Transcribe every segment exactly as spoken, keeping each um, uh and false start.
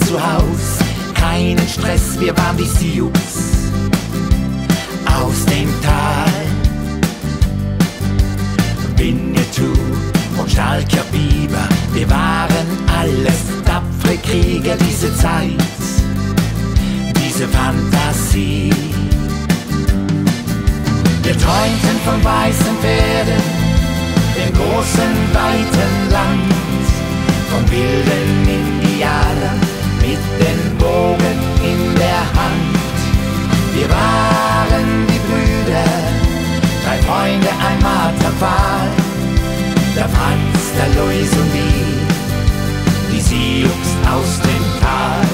zu Haus, keinen Stress, wir waren die Sioux aus dem Tal. Winnetou und starker Biber, wir waren alles tapfere Krieger, diese Zeit, diese Fantasie. Wir träumten von weißen Pferden, dem großen, weiten Land, von wilden Indianern mit den Bogen in der Hand. Wir waren die Brüder, drei Freunde, ein Marterpfahl, der Franz, der Louis und die, die Sioux aus dem Tal.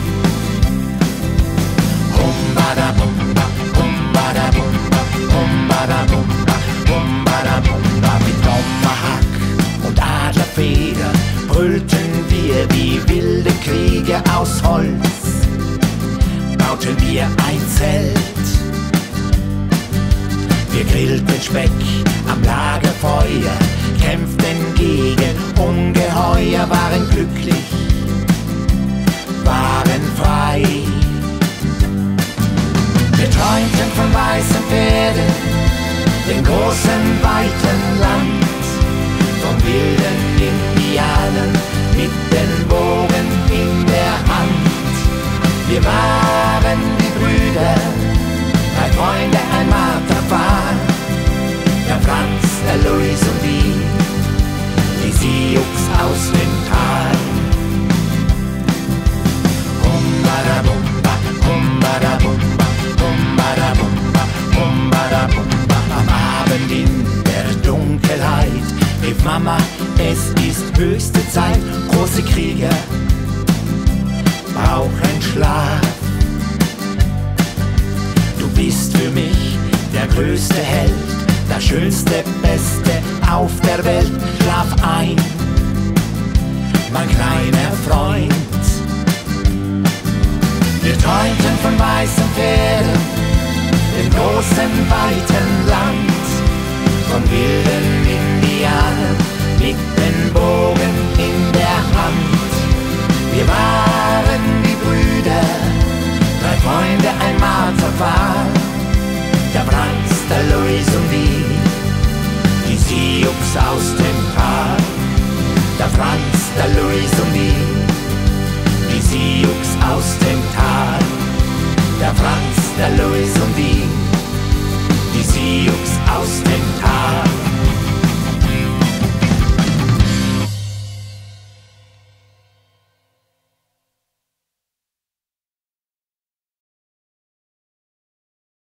Humbada-bumba, humbada-bumba, humbada-bumba, humbada-bumba. Mit Tomahawk und Adlerfeder brüllten wir wie wilde Krieger. Aus Holz bauten wir ein Zelt. Wir grillten Speck am Lagerfeuer, kämpften gegen Ungeheuer, waren glücklich, waren frei. Wir träumten von weißen Pferden, dem großen, weiten Land, von wilden Indianern mit den Bogen in der Hand. Wir waren die Brüder, drei Freunde, ein Marterpfahl, der Franz, der Louis und die, die Sioux aus dem Tal. Humbada-bumba, humbada-bumba, humbada-bumba, humbada-bumba. Am Abend in der Dunkelheit rief Mama, es ist höchste Zeit. Große Krieger brauchen Schlaf. Du bist für mich der größte Held, das schönste, beste auf der Welt. Schlaf ein, mein kleiner Freund. Wir träumten von weißen Pferden, dem großen, weiten Land, von wilden Indianern mit den Bogen in der Hand. Wir waren die Brüder, drei Freunde, ein Marterpfahl, der Franz, der Louis und die, die Sioux aus dem Tal. Der Franz, der Louis und die, die Sioux aus dem Tal. Der Franz, der Louis und die, die Sioux aus dem Tal.